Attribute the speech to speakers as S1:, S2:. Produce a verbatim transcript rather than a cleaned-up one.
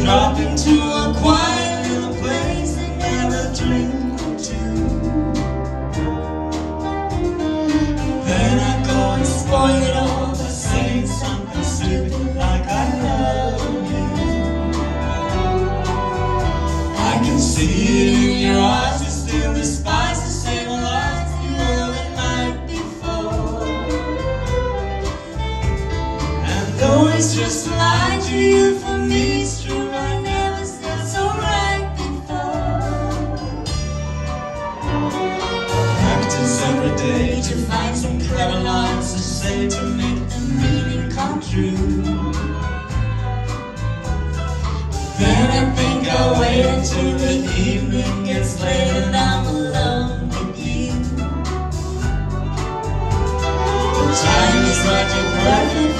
S1: drop into a quiet little place and have a drink or two. Then I go and spoil it all by saying something stupid like I love you. I can see it in your eyes, you still despise the same old lies you heard the night before. And though it's just a lie to you, for me it's true, I never said so right before. Practice every day to find some clever lines to say to make the meaning come true. Then I think I'll wait until the evening gets late and I'm alone with you. The time is right, you're perfect